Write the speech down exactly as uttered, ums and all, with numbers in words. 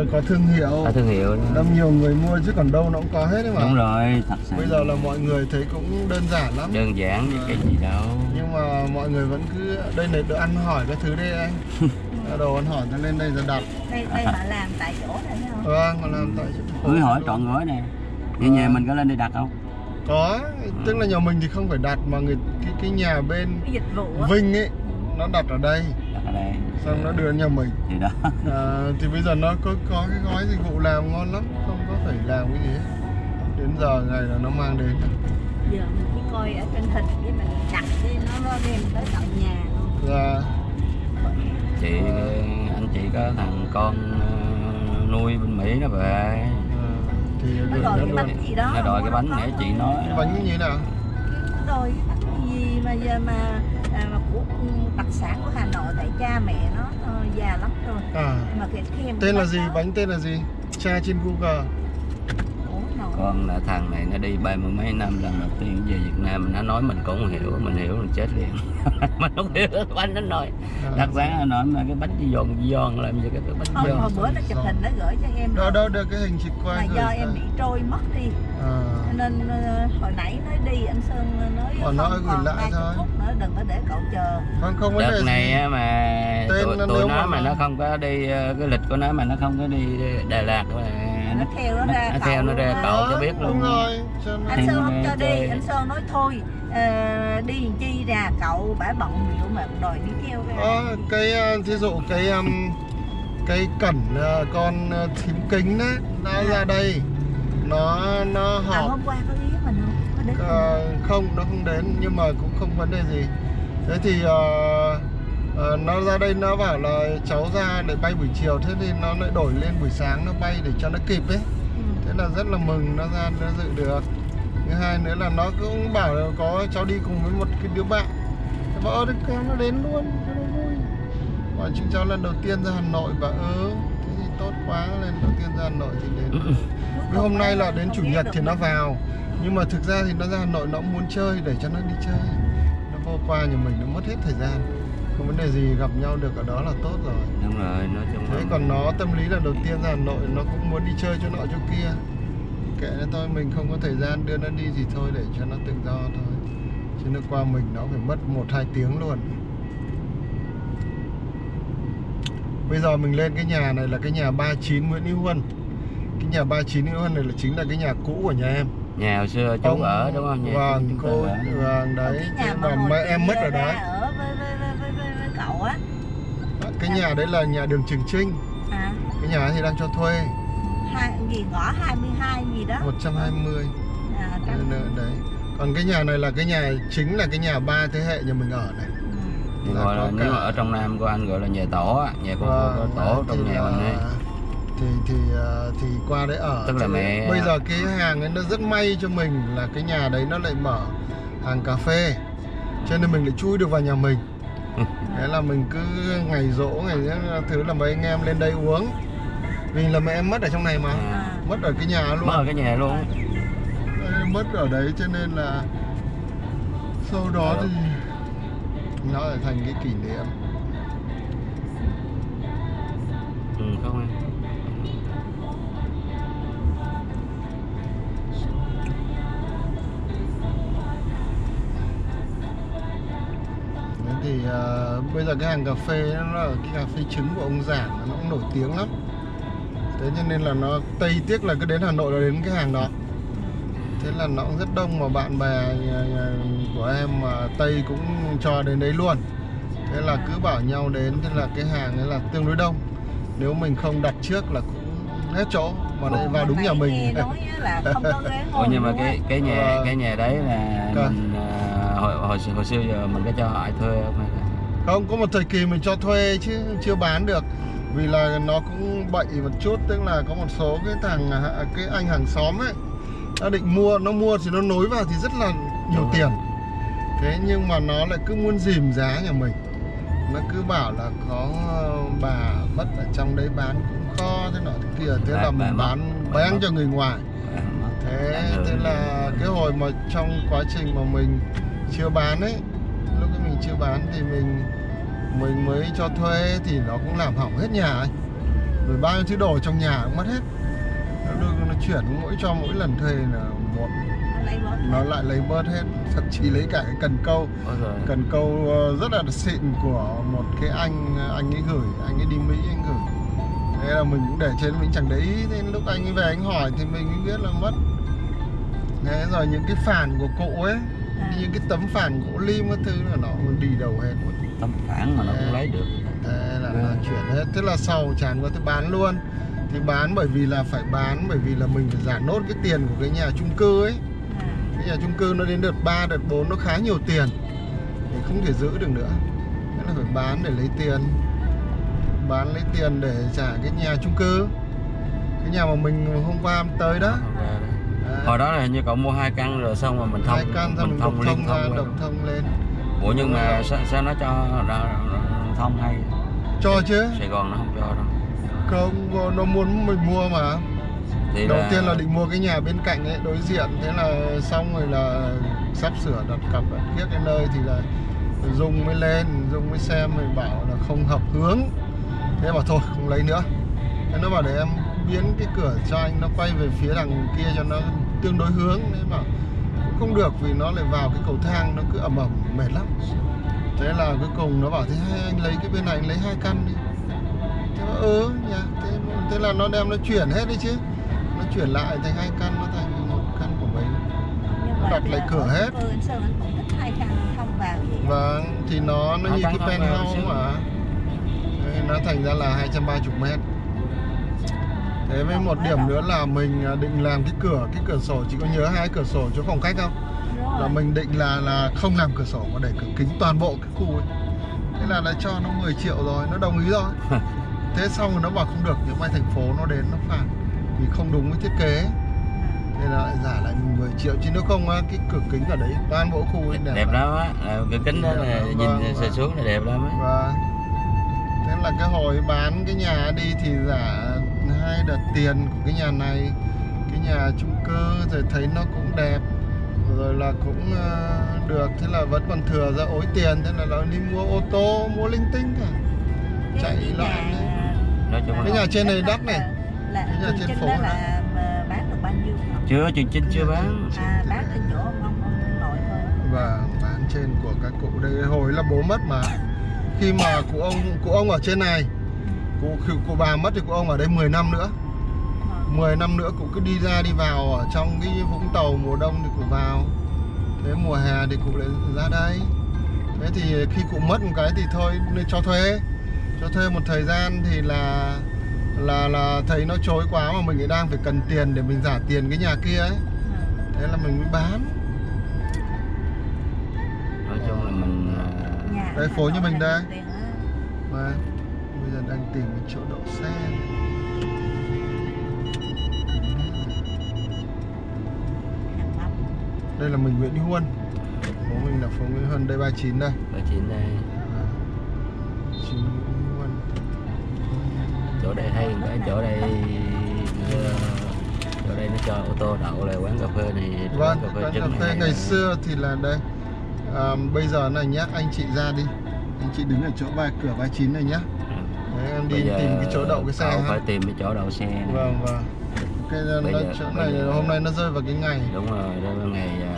có thương hiệu. Có thương hiệu. Đâm nhiều người mua chứ còn đâu nó cũng có hết đấy mà. Đúng rồi, thật sự. Bây giờ là mọi người thấy cũng đơn giản lắm. Đơn giản như cái gì đâu. Nhưng mà mọi người vẫn cứ đây này đồ ăn hỏi cái thứ đây anh. Đồ ăn hỏi ta lên đây rồi đặt. Đây đây họ làm tại chỗ này thấy không? Vâng, họ làm tại chỗ. Cưới hỏi trọn gói nè. Vậy nhà mình có lên đây đặt không? Có, tức là nhà mình thì không phải đặt mà người cái cái nhà bên cái dịch vụ Vinh ấy nó đặt ở đây. Đặt ở đây. Xong nó đưa nhà mình. Thì đó. À, thì bây giờ nó có có cái gói dịch vụ làm ngon lắm, không có phải làm cái gì hết. Đến giờ ngày là nó mang đến. Giờ mình chỉ coi ở trên hình với mình đặt đi nó nó đem tới tận nhà luôn. Dạ. Chị anh chị có thằng con nuôi bên Mỹ nó về. À, thì nó đòi cái bánh gì đó. Nó đòi cái bánh để chị nói. Cái bánh như thế nào? Nó đòi cái bánh gì mà giờ mà à, mà của đặc sản của Hà Nội tại cha mẹ nó uh, già lắm rồi. À. Mà cái kem Tên là gì? Đó. Bánh tên là gì? Tra trên Google. Con là thằng này nó đi ba mươi mấy năm lần đầu tiên về Việt Nam, nó nói mình cũng không hiểu, mình hiểu mình chết liền. Mình không hiểu cái bánh nó nói. À. Đặc sản Hà Nội mà cái bánh chi giòn chi giòn làm gì cái bánh không, giòn. Hồi bữa nó chụp hình nó gửi cho em. Đâu đâu được cái hình chị quay. Mà do em bị trôi mất đi. À. Nên uh, hồi nãy nói đi anh Sơn nói còn không còn hai mươi phút nữa đừng có để cậu chờ. Không không đợt này á mà tụi, tụi nó mà nó không có đi cái lịch của nó mà nó không có đi Đà Lạt mà nó theo nó ra nó theo nó ra cậu cho biết luôn. Đúng rồi. Anh Sơn không cho đi, anh Sơn nói thôi uh, đi chi ra cậu bả bận biểu mà đòi đi theo ra. Ờ, cái thí dụ cái um, cái cẩn uh, con uh, thím kính đó nó à. ra đây nó nó họp. À, hôm qua có ghé mình không? Có đến uh, không nó không đến nhưng mà cũng không vấn đề gì. Thế thì uh, uh, nó ra đây nó bảo là cháu ra để bay buổi chiều, thế thì nó lại đổi lên buổi sáng nó bay để cho nó kịp ấy. Ừ. Thế là rất là mừng nó ra nó dự được. Thứ hai nữa là nó cũng bảo là có cháu đi cùng với một cái đứa bạn. Thế bảo ơ con nó đến luôn cho nó vui. Và chúng cháu lần đầu tiên ra Hà Nội và ơ thế thì tốt quá, lần đầu tiên ra Hà Nội thì đến. Vì hôm nay là đến chủ nhật thì nó vào. Nhưng mà thực ra thì nó ra Hà Nội nó cũng muốn chơi để cho nó đi chơi. Nó vô qua nhà mình nó mất hết thời gian. Không vấn đề gì, gặp nhau được ở đó là tốt rồi. Đúng rồi, nói chung thế còn nó tâm lý là đầu tiên ra Hà Nội nó cũng muốn đi chơi chỗ nọ chỗ kia. Kệ nó thôi, mình không có thời gian đưa nó đi thì thôi để cho nó tự do thôi. Chứ nó qua mình nó phải mất một hai tiếng luôn. Bây giờ mình lên cái nhà này là cái nhà ba mươi chín Nguyễn Hữu Huân. Cái nhà ba mươi chín Nguyễn Hữu Huân này là chính là cái nhà cũ của nhà em. Nhà hồi xưa chú Ông, ở đúng không? Nhà vâng, cô vâng đấy. Cái nhà mà, mà em mất ở đó. Ở với, với, với, với, với, với cậu á. Cái nhà đấy là nhà đường Trường Trinh. À. Cái nhà thì đang cho thuê. Hai gì ngõ hai mươi hai gì đó. một trăm hai mươi. À, đấy. Còn cái nhà này là cái nhà chính là cái nhà ba thế hệ nhà mình ở này. Ừ. Gọi là nếu mà ở trong Nam của anh gọi là nhà tổ á, nhà của à, tổ trong nhà mình ấy. Thì thì thì qua đấy ở. Tức là mẹ bây giờ cái hàng ấy nó rất may cho mình là cái nhà đấy nó lại mở hàng cà phê. Cho nên mình lại chui được vào nhà mình. Thế là mình cứ ngày giỗ ngày thứ là mấy anh em lên đây uống. Vì là mẹ em mất ở trong này mà. À. Mất ở cái nhà luôn. Mất ở cái nhà luôn. Đấy, mất ở đấy cho nên là sau đó thì nó lại thành cái kỷ niệm. Ừ, không em. Thì uh, bây giờ cái hàng cà phê nó là cái cà phê trứng của ông Giản, nó cũng nổi tiếng lắm. Thế cho nên là nó Tây tiếc là cứ đến Hà Nội là đến cái hàng đó. Thế là nó cũng rất đông mà bạn bè của em mà Tây cũng cho đến đấy luôn. Thế là cứ bảo nhau đến, thế là cái hàng ấy là tương đối đông. Nếu mình không đặt trước là cũng hết chỗ mà lại vào đúng nhà mình. Nói là không có ghế ngồi. Ủa nhưng mà cái cái nhà ờ... cái nhà đấy là Cơ. mình uh, hồi, hồi hồi xưa giờ mình có cho ai thuê không hay là... Không, có một thời kỳ mình cho thuê chứ chưa bán được. Vì là nó cũng bậy một chút, tức là có một số cái thằng cái anh hàng xóm ấy nó định mua, nó mua thì nó nối vào thì rất là nhiều Đúng tiền. Rồi. Thế nhưng mà nó lại cứ muốn dìm giá nhà mình. Nó cứ bảo là có bà mất ở trong đấy bán cũng kho thế nọ thế kia, thế là mình bán bán cho người ngoài. Thế thế là cái hồi mà trong quá trình mà mình chưa bán ấy, lúc cái mình chưa bán thì mình mình mới cho thuê thì nó cũng làm hỏng hết nhà ấy. rồi bao nhiêu thứ đồ trong nhà cũng mất hết. Nó, nó chuyển mỗi cho mỗi lần thuê là một nó lại lấy bớt hết, thậm chí lấy cả cái cần câu, cần câu rất là xịn của một cái anh anh ấy gửi, anh ấy đi Mỹ anh gửi. Thế là mình cũng để trên, mình chẳng để ý, thế lúc anh ấy về anh hỏi thì mình mới biết là mất. Thế rồi những cái phản của cụ ấy, à. những cái tấm phản gỗ lim các thứ là nó đi đầu hết. Tấm phản mà nó cũng lấy được. Thế là nó chuyển hết, thế là sau tràn qua tới bán luôn. Thì bán bởi vì là phải bán, bởi vì là mình phải trả nốt cái tiền của cái nhà chung cư ấy. Cái nhà chung cư nó đến đợt ba, đợt bốn nó khá nhiều tiền thì không thể giữ được nữa. Thế là phải bán để lấy tiền. Bán lấy tiền để trả cái nhà chung cư, cái nhà mà mình hôm qua tới đó. À. Hồi đó là hình như cậu mua hai căn rồi xong rồi mình thông, hai căn mình, mình thông thông liên ra, thông độc thông lên. Ủa nhưng mà sao, sao nó cho ra, ra, thông hay? Cho chứ. Sài Gòn nó không cho đâu. Không, nó muốn mình mua mà. Thì đầu là... tiên là định mua cái nhà bên cạnh ấy, đối diện. Thế là xong rồi là sắp sửa đặt cặp ở kia cái nơi thì là Dung mới lên, Dung mới xem rồi bảo là không hợp hướng. Thế bảo thôi không lấy nữa. Thế nó bảo để em biến cái cửa cho anh nó quay về phía đằng kia cho nó tương đối hướng. Thế bảo cũng không được vì nó lại vào cái cầu thang nó cứ ẩm ẩm mệt lắm. Thế là cuối cùng nó bảo thế hay anh lấy cái bên này anh lấy hai căn đi. Thế bảo ừ nhà thế, thế là nó đem nó chuyển hết đấy chứ. Nó chuyển lại thành hai căn, nó thành một căn của mình. Nó đặt lại cửa hết. Vâng, thì nó nó như cái penthouse mà. Thế nó thành ra là hai trăm ba mươi mét. Thế với một điểm nữa là mình định làm cái cửa, cái cửa sổ, chị có nhớ hai cửa sổ chỗ phòng khách không? Là mình định là là không làm cửa sổ mà để cửa kính toàn bộ cái khu ấy. Thế là đã cho nó mười triệu rồi, nó đồng ý rồi. Thế xong rồi nó bảo không được, những mai thành phố nó đến nó phạt vì không đúng với thiết kế. Thế là lại giả lại mình mười triệu, chứ nếu không cái cửa kính ở đấy toàn bộ khu ấy đẹp, đẹp lắm á, cửa kính đó là nhìn sờ xuống là đẹp lắm á. Vâng. Thế là cái hồi bán cái nhà đi thì giả hai đợt tiền của cái nhà này, cái nhà chung cư, rồi thấy nó cũng đẹp, rồi là cũng uh, được, thế là vẫn còn thừa ra ối tiền, thế là nó đi mua ô tô, mua linh tinh cả, chạy loạn. Cái nhà trên này đắt này, cái nhà trên phố là bán được bao nhiêu? Chưa, chương trình chưa bán. À, bán trên chỗ ông ông nội thôi. Và bán trên của các cụ đây, hồi là bố mất mà. Khi mà cụ ông cụ ông ở trên này, cụ cụ bà mất thì cụ ông ở đây mười năm nữa. mười năm nữa cụ cứ đi ra đi vào ở trong cái Vũng Tàu, mùa đông thì cụ vào. Thế mùa hè thì cụ lại ra đây. Thế thì khi cụ mất một cái thì thôi cho thuê. Cho thuê một thời gian thì là là là thấy nó chối quá mà mình lại đang phải cần tiền để mình trả tiền cái nhà kia ấy. Thế là mình mới bán. Nói chung là mình đây phố như mình đây. Mà bây giờ đang tìm cái chỗ đậu xe. Đây là mình Nguyễn Huân. Phố mình là phố Nguyễn Huân, đây ba mươi chín đây. ba mươi chín đây. À, chín Nguyễn Huân. Chỗ đây hay cái chỗ đây chỗ đây nó cho ô tô đậu là quán cà phê này. Vâng, quán cà phê, quán cà phê ngày xưa thì là đây. À, bây giờ này nhá, anh chị ra đi. Anh chị đứng ở chỗ ba cửa ba mươi chín này nhá. Đấy, em đi tìm cái chỗ đậu cái xe. Cậu phải tìm cái chỗ đậu xe này. Vâng, vâng. Cái nó, giờ, chỗ này giờ, hôm nay nó rơi vào cái ngày. Đúng rồi, rơi vào ngày